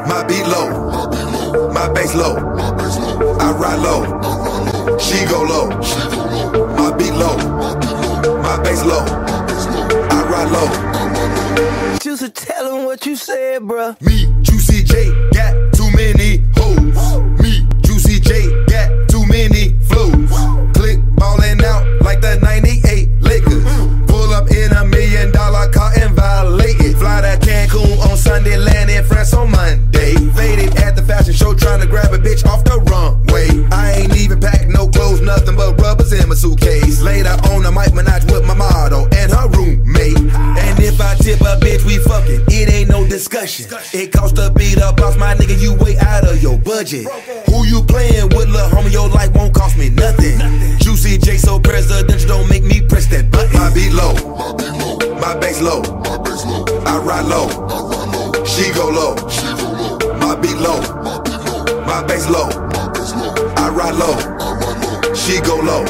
My beat low, my bass low. I ride low, she go low. My beat low, my bass low. I ride low. Juicy, tell him what you said, bruh. Me, Juicy J, got too many hoes. Me, Juicy J, got too many flows. Click ballin' out like the 98 Lakers. Pull up in $1 million car and violate it. Fly to Cancun on Sunday, land in France on Monday. Faded at the fashion show, trying to grab a bitch off the runway. I ain't even packed no clothes, nothing but rubbers in my suitcase. Later on the mic, Minaj with my model and her roommate. And if I tip a bitch, we fucking, it ain't no discussion. It cost to beat up boss, my nigga, you way out of your budget. Who you playing with, lil' homie, your life won't cost me nothing. Juicy J so presidential, don't make me press that button. My beat low, my bass low. I ride low, she go low. My beat low, my bass low. I ride low, she go low.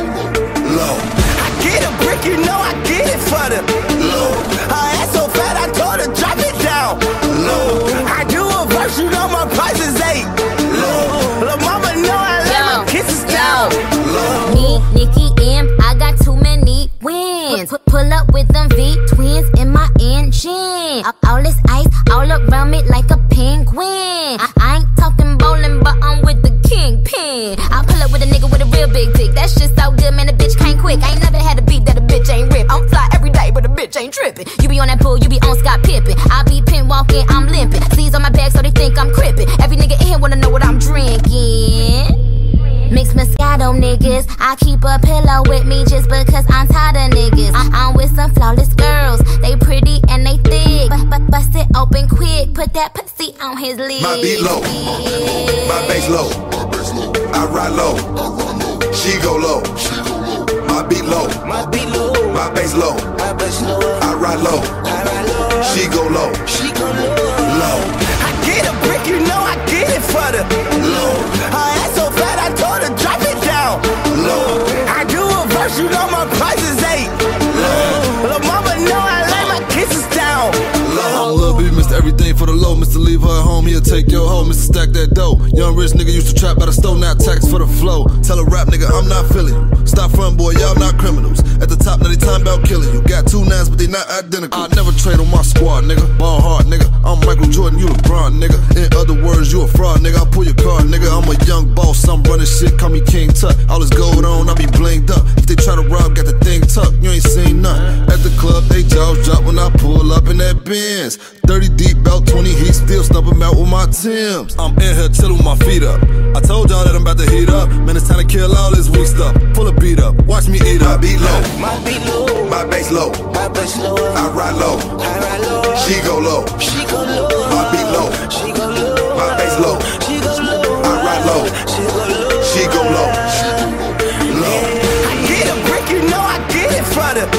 Low. I get a brick, you know I get it for the Low. Her ass so fat, I told her drop it down. Low. I do a verse, you know my price is 8. Lil' mama know I let my kisses down. Me, Nicki M, I got too many wins. Pull up with them V twins in my engine. All this ice all around me like a penguin. I ain't talking bowling, but I'm with the kingpin. I pull up with a nigga with a real big dick. That shit so good, man, the bitch can't quit. I ain't never had a beat that a bitch ain't rip. I'm fly every day, but a bitch ain't tripping. You be on that pool, you be on Scott Pippen. I be pin walking, I'm limping. Sleeves on my back so they think I'm crippin'. Every nigga in here wanna know what I'm drinking. Mixed Moscato niggas, I keep a pillow with me just because I'm tired of niggas. I'm with some flawless girls, they pretty and they thick. But bust it open quick, put that pussy on his lid. My beat low, my bass low. I ride low, she go low. My beat low, my bass low. I ride low, she go low. Low. I get a brick, you know I get it for the Low. Her ass so fat, I told her drop it down. Low. I do a verse, you know my price is 8. Lil' mama know I lay my kisses down. I'm Lil B, Mr. Everything for the low. Mr. Leave her at home, he'll take your hoe. Mr. Stack that dough. Young rich nigga used to trap by the stove, now tax for the flow. Tell a rap nigga I'm not feeling you. Stop front boy, y'all not criminals. At the top, now they time about killing you. Got 2 nines, but they not identical. I never trade on my squad, nigga. Ball hard, nigga. I'm Michael Jordan, you LeBron, nigga. In other words, you a fraud, nigga. I'll pull your card, nigga. I'm a young boss, I'm running shit, call me King Tut. All this gold on, I be blinged up. If they try to rob, got the thing tucked. You ain't seen none. At the club, they jaws drop when I pull up in that Benz. 30 deep, about 20 heat, still stumping out with my Timbs. I'm in here chillin' with my feet up. I told y'all that I'm about to heat up. Man, it's time to kill all this weak stuff. Pull a beat up, watch me eat My up. beat low, My beat low, my bass low. I ride low, she go low. My beat low, my bass low. I ride low, she go low. Low. I get a brick, you know I get it for the